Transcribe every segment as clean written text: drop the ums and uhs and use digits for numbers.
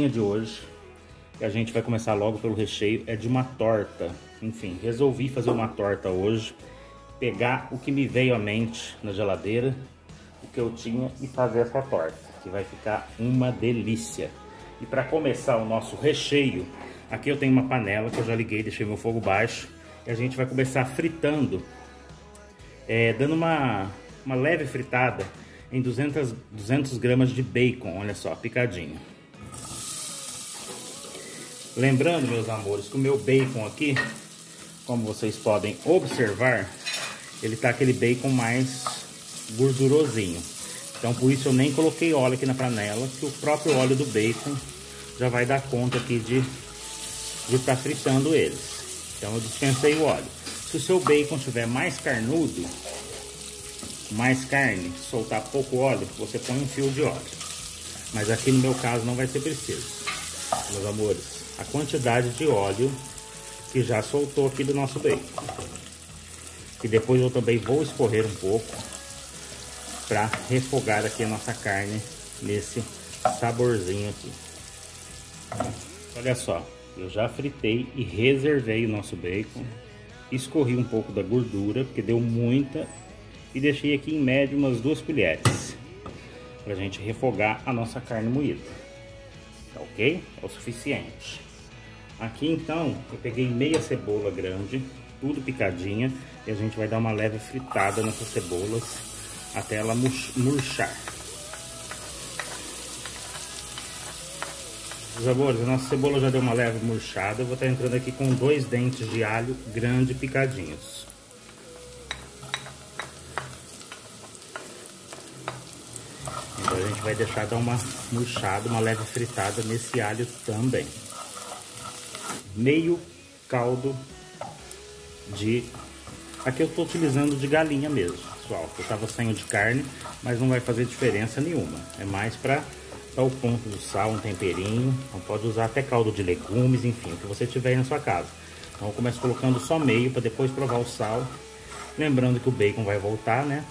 receitinha de hoje, que a gente vai começar logo pelo recheio, é de uma torta. Enfim, resolvi fazer uma torta hoje, pegar o que me veio à mente na geladeira, o que eu tinha, e fazer essa torta, que vai ficar uma delícia. E para começar o nosso recheio, aqui eu tenho uma panela que eu já liguei, deixei meu fogo baixo, e a gente vai começar fritando, dando uma leve fritada em 200 gramas de bacon, olha só, picadinho. Lembrando, meus amores, que o meu bacon aqui, como vocês podem observar, ele tá aquele bacon mais gordurosinho. Então por isso eu nem coloquei óleo aqui na panela, que o próprio óleo do bacon já vai dar conta aqui de estar fritando eles. Então eu dispensei o óleo. Se o seu bacon estiver mais carnudo, mais carne, soltar pouco óleo, você põe um fio de óleo. Mas aqui no meu caso não vai ser preciso. Meus amores, a quantidade de óleo que já soltou aqui do nosso bacon. E depois eu também vou escorrer um pouco para refogar aqui a nossa carne nesse saborzinho aqui. Olha só, eu já fritei e reservei o nosso bacon. Escorri um pouco da gordura, porque deu muita, e deixei aqui em média umas 2 colheres para a gente refogar a nossa carne moída. Tá ok? É o suficiente. Aqui então eu peguei meia cebola grande, tudo picadinha, e a gente vai dar uma leve fritada nessas cebolas até ela murchar. Meus amores, a nossa cebola já deu uma leve murchada. Eu vou estar entrando aqui com 2 dentes de alho grande picadinhos. Então a gente vai deixar dar uma murchada, uma leve fritada nesse alho também. Meio caldo de... Aqui eu estou utilizando de galinha mesmo, pessoal. Eu estava sem o de carne, mas não vai fazer diferença nenhuma. É mais para dar o ponto do sal, um temperinho. Então pode usar até caldo de legumes, enfim, o que você tiver aí na sua casa. Então eu começo colocando só meio para depois provar o sal. Lembrando que o bacon vai voltar, né?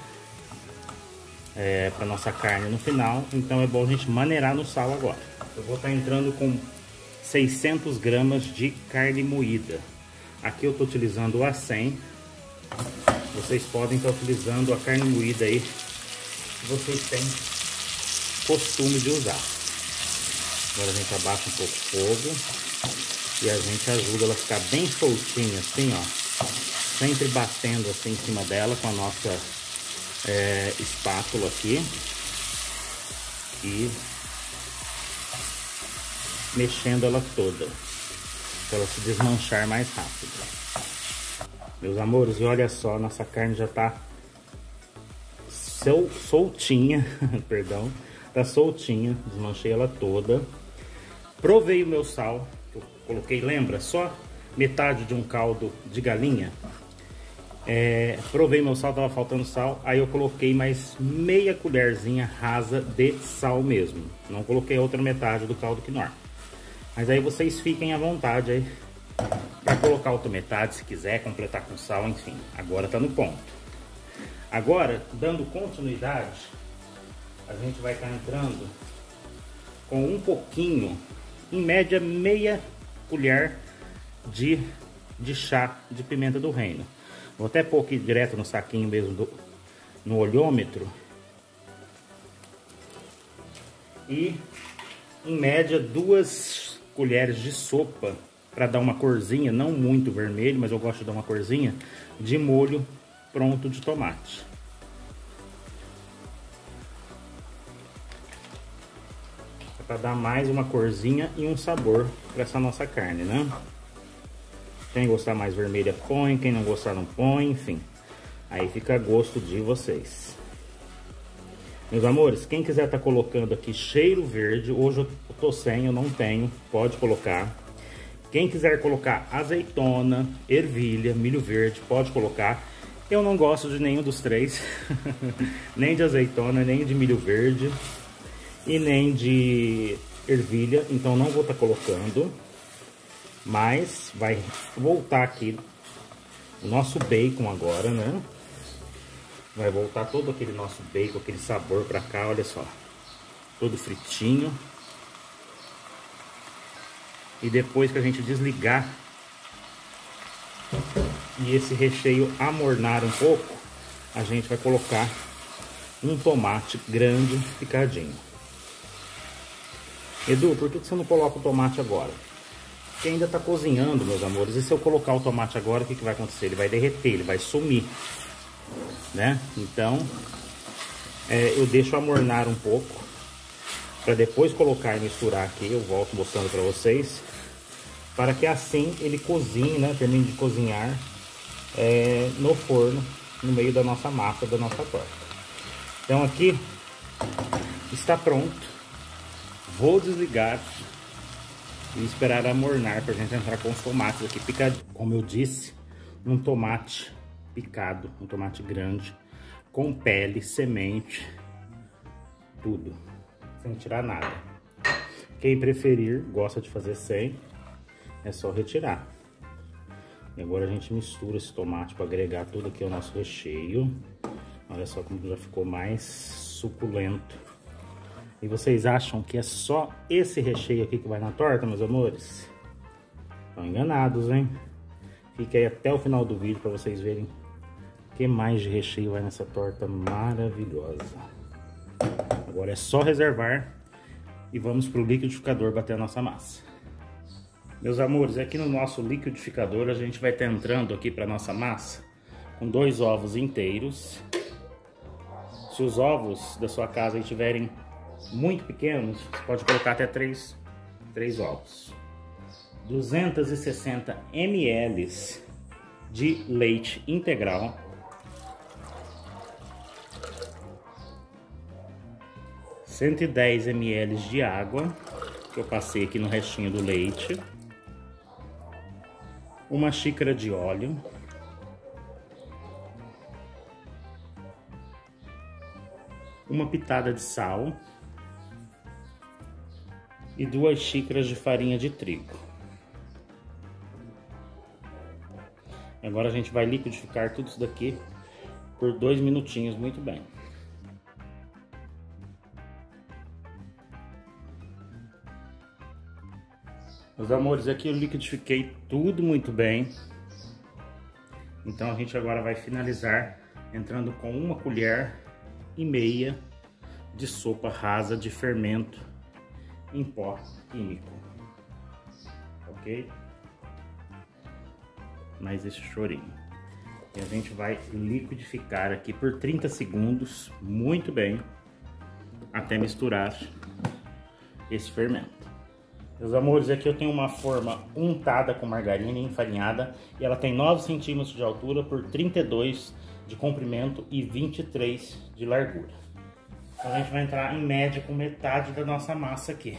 Para nossa carne no final, então é bom a gente maneirar no sal agora. Eu vou estar entrando com 600 gramas de carne moída. Aqui eu estou utilizando o A100. Vocês podem estar utilizando a carne moída aí que vocês têm costume de usar. Agora a gente abaixa um pouco o fogo e a gente ajuda ela a ficar bem soltinha assim, ó, sempre batendo assim em cima dela com a nossa espátula aqui e mexendo ela toda para ela se desmanchar mais rápido. Meus amores, e olha só, nossa carne já tá soltinha, perdão, tá soltinha, desmanchei ela toda. Provei o meu sal, que eu coloquei, lembra? Só metade de um caldo de galinha. Provei meu sal, tava faltando sal, aí eu coloquei mais meia colherzinha rasa de sal mesmo. Não coloquei a outra metade do caldo quinoa. Mas aí vocês fiquem à vontade aí para colocar outra metade se quiser, completar com sal, enfim. Agora tá no ponto. Agora, dando continuidade, a gente vai estar entrando com um pouquinho, em média meia colher de chá de pimenta do reino. Vou até pôr aqui direto no saquinho mesmo, no olhômetro. E em média 2 colheres de sopa, para dar uma corzinha, não muito vermelho, mas eu gosto de dar uma corzinha, de molho pronto de tomate. É para dar mais uma corzinha e um sabor para essa nossa carne, né? Quem gostar mais vermelha põe, quem não gostar não põe, enfim. Aí fica a gosto de vocês. Meus amores, quem quiser tá colocando aqui cheiro verde, hoje eu tô sem, eu não tenho, pode colocar. Quem quiser colocar azeitona, ervilha, milho verde, pode colocar. Eu não gosto de nenhum dos três, nem de azeitona, nem de milho verde e nem de ervilha, então não vou estar colocando. Mas vai voltar aqui o nosso bacon agora, né? Vai voltar todo aquele nosso bacon, aquele sabor pra cá, olha só. Todo fritinho. E depois que a gente desligar e esse recheio amornar um pouco, a gente vai colocar um tomate grande picadinho. Edu, por que você não coloca o tomate agora? Porque ainda está cozinhando, meus amores. E se eu colocar o tomate agora, o que vai acontecer? Ele vai derreter, ele vai sumir, né? Então, eu deixo amornar um pouco, para depois colocar e misturar aqui. Eu volto mostrando para vocês, para que assim ele cozinhe, né? Termine de cozinhar no forno, no meio da nossa massa, da nossa torta. Então aqui está pronto. Vou desligar e esperar amornar para a gente entrar com os tomates aqui picadinhos. Como eu disse, um tomate picado, um tomate grande, com pele, semente, tudo, sem tirar nada. Quem preferir, gosta de fazer sem, é só retirar. E agora a gente mistura esse tomate para agregar tudo aqui ao nosso recheio. Olha só como já ficou mais suculento. E vocês acham que é só esse recheio aqui que vai na torta, meus amores? Estão enganados, hein? Fique aí até o final do vídeo para vocês verem o que mais de recheio vai nessa torta maravilhosa. Agora é só reservar e vamos para o liquidificador bater a nossa massa. Meus amores, aqui no nosso liquidificador a gente vai estar entrando aqui para nossa massa com 2 ovos inteiros. Se os ovos da sua casa estiverem muito pequenos, você pode colocar até 3 ovos. 260 ml de leite integral. 110 ml de água, que eu passei aqui no restinho do leite. 1 xícara de óleo. Uma pitada de sal. E 2 xícaras de farinha de trigo. Agora a gente vai liquidificar tudo isso daqui por 2 minutinhos, muito bem. Meus amores, aqui eu liquidifiquei tudo muito bem. Então a gente agora vai finalizar entrando com 1,5 colher de sopa rasa de fermento em pó químico, ok? Mais esse chorinho. E a gente vai liquidificar aqui por 30 segundos, muito bem, até misturar esse fermento. Meus amores, aqui eu tenho uma forma untada com margarina e enfarinhada, e ela tem 9 centímetros de altura por 32 de comprimento e 23 de largura. Então a gente vai entrar em média com metade da nossa massa aqui.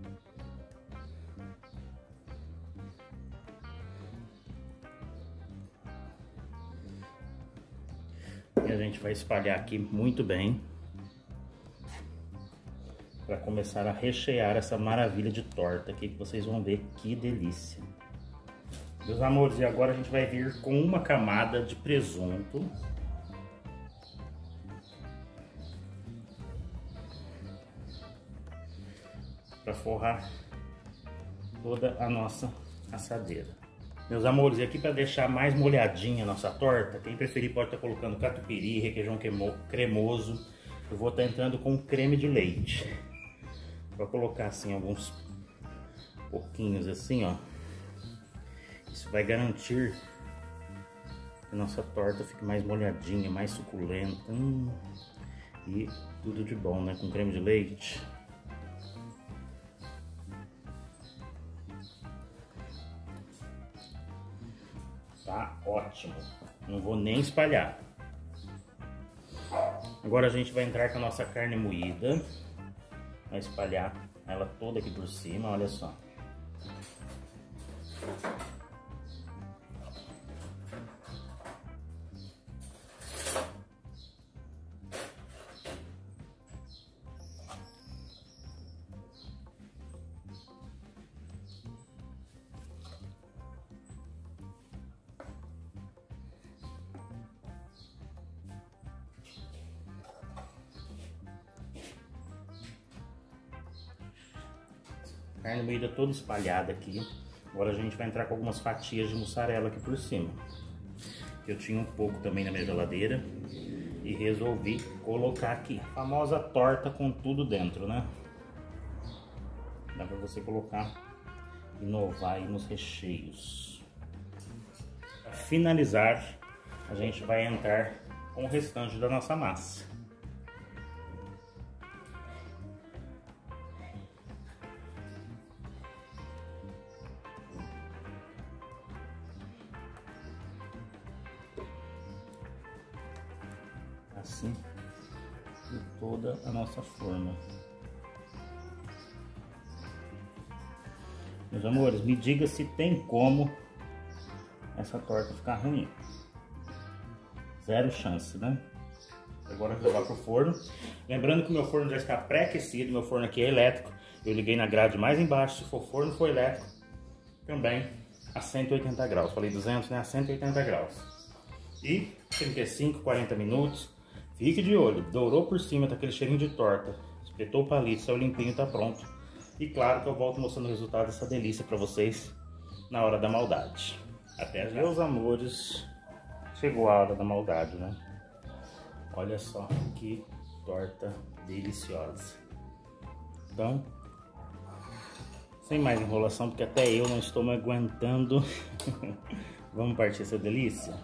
E a gente vai espalhar aqui muito bem, para começar a rechear essa maravilha de torta aqui, que vocês vão ver que delícia. Meus amores, e agora a gente vai vir com 1 camada de presunto. Para forrar toda a nossa assadeira. Meus amores, e aqui para deixar mais molhadinha a nossa torta, quem preferir pode estar colocando catupiry, requeijão cremoso. Eu vou estar entrando com creme de leite. Vou colocar assim alguns pouquinhos assim, ó. Isso vai garantir que a nossa torta fique mais molhadinha, mais suculenta. E tudo de bom, né? Com creme de leite. Tá ótimo. Não vou nem espalhar. Agora a gente vai entrar com a nossa carne moída. Vai espalhar ela toda aqui por cima, olha só. Carne moída toda espalhada aqui. Agora a gente vai entrar com algumas fatias de mussarela aqui por cima. Eu tinha um pouco também na minha geladeira e resolvi colocar aqui. A famosa torta com tudo dentro, né? Dá pra você colocar, inovar aí nos recheios. Para finalizar, a gente vai entrar com o restante da nossa massa. Assim, e toda a nossa forma. Meus amores, me diga se tem como essa torta ficar ruim. Zero chance, né? Agora eu vou levar pro forno. Lembrando que o meu forno já está pré-aquecido, meu forno aqui é elétrico. Eu liguei na grade mais embaixo, se for forno for elétrico, também a 180 graus. Falei 200, né? A 180 graus. E 35, 40 minutos. Fique de olho, dourou por cima, tá aquele cheirinho de torta. Espetou o palito, saiu limpinho, tá pronto. E claro que eu volto mostrando o resultado dessa delícia pra vocês na hora da maldade. Até já. Meus amores, chegou a hora da maldade, né? Olha só que torta deliciosa. Então, sem mais enrolação, porque até eu não estou me aguentando. Vamos partir essa delícia?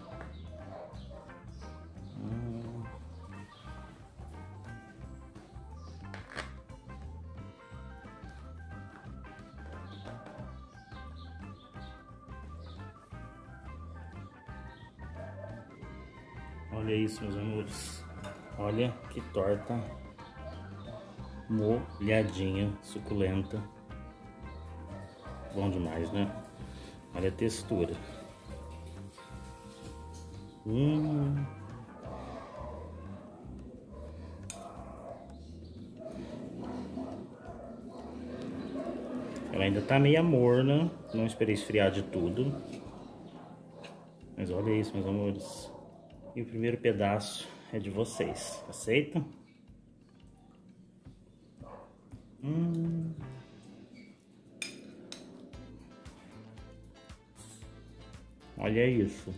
Olha isso, meus amores. Olha que torta molhadinha, suculenta. Bom demais, né? Olha a textura. Ela ainda tá meio morna. Não esperei esfriar de tudo. Mas olha isso, meus amores. E o primeiro pedaço é de vocês. Aceita? Olha isso.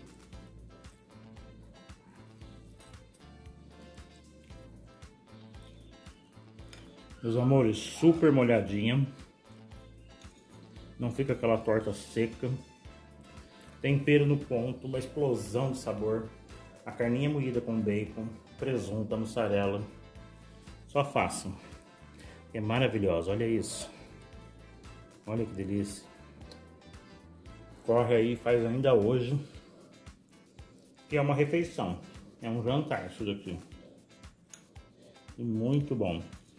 Meus amores, super molhadinha. Não fica aquela torta seca. Tempero no ponto, uma explosão de sabor. A carninha moída com bacon, presunto, mussarela. Só façam. É maravilhosa, olha isso. Olha que delícia. Corre aí, faz ainda hoje. Que é uma refeição. É um jantar isso daqui. E muito bom.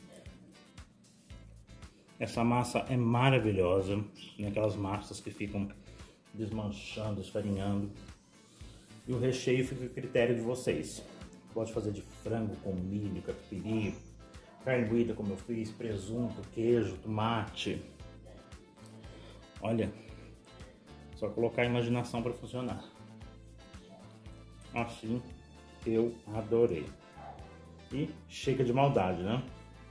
Essa massa é maravilhosa. Aquelas massas que ficam desmanchando, esfarinhando. E o recheio fica a critério de vocês. Pode fazer de frango com milho, catupiry, carne moída como eu fiz, presunto, queijo, tomate. Olha, só colocar a imaginação para funcionar. Assim, eu adorei. E chega de maldade, né?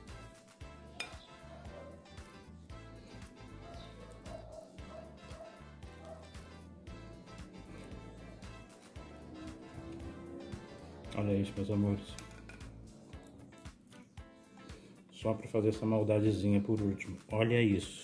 Olha isso, meus amores. Só para fazer essa maldadezinha por último. Olha isso.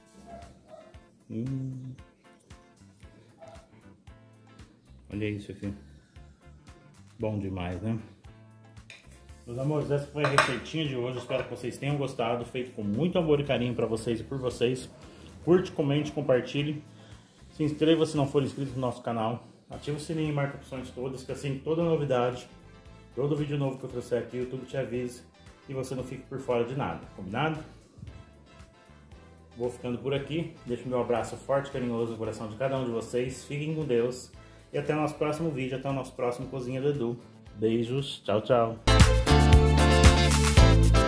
Olha isso aqui. Bom demais, né? Meus amores, essa foi a receitinha de hoje. Espero que vocês tenham gostado. Feito com muito amor e carinho para vocês e por vocês. Curte, comente, compartilhe. Se inscreva se não for inscrito no nosso canal. Ativa o sininho e marca opções todas, que assim toda novidade, todo vídeo novo que eu trouxer aqui, o YouTube te avisa e você não fique por fora de nada, combinado? Vou ficando por aqui, deixo meu abraço forte, carinhoso no coração de cada um de vocês, fiquem com Deus e até o nosso próximo vídeo, até o nosso próximo Cozinha do Edu. Beijos, tchau, tchau!